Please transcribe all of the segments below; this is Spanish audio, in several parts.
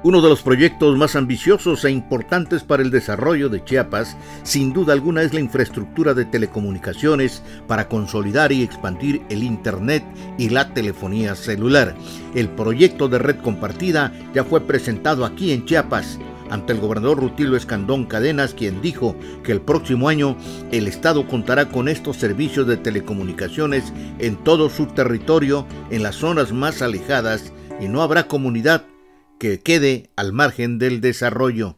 Uno de los proyectos más ambiciosos e importantes para el desarrollo de Chiapas, sin duda alguna, es la infraestructura de telecomunicaciones para consolidar y expandir el Internet y la telefonía celular. El proyecto de red compartida ya fue presentado aquí en Chiapas ante el gobernador Rutilio Escandón Cadenas, quien dijo que el próximo año el Estado contará con estos servicios de telecomunicaciones en todo su territorio, en las zonas más alejadas, y no habrá comunidad que quede al margen del desarrollo.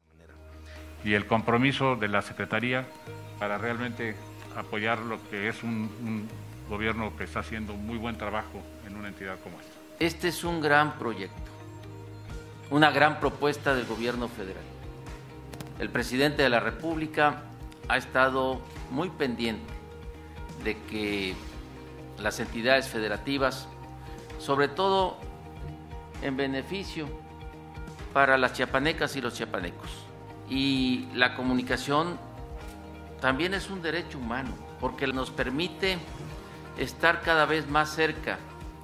Y el compromiso de la Secretaría para realmente apoyar lo que es un gobierno que está haciendo muy buen trabajo en una entidad como esta. Este es un gran proyecto, una gran propuesta del gobierno federal. El presidente de la República ha estado muy pendiente de que las entidades federativas, sobre todo en beneficio para las chiapanecas y los chiapanecos. Y la comunicación también es un derecho humano, porque nos permite estar cada vez más cerca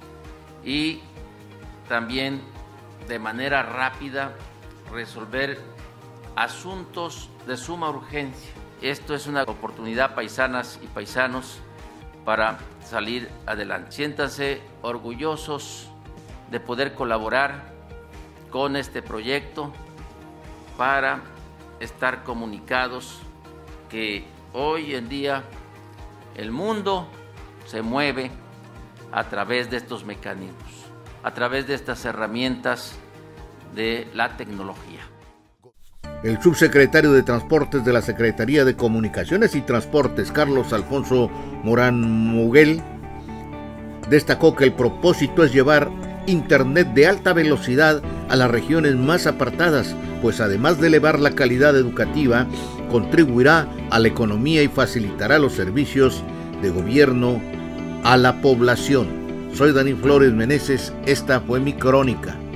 y también de manera rápida resolver asuntos de suma urgencia. Esto es una oportunidad, paisanas y paisanos, para salir adelante. Siéntanse orgullosos de poder colaborar con este proyecto para estar comunicados, que hoy en día el mundo se mueve a través de estos mecanismos, a través de estas herramientas de la tecnología. El subsecretario de Transportes de la Secretaría de Comunicaciones y Transportes, Carlos Alfonso Morán Muguel, destacó que el propósito es llevar Internet de alta velocidad a las regiones más apartadas, pues además de elevar la calidad educativa, contribuirá a la economía y facilitará los servicios de gobierno a la población. Soy Dani Flores Meneses, esta fue mi crónica.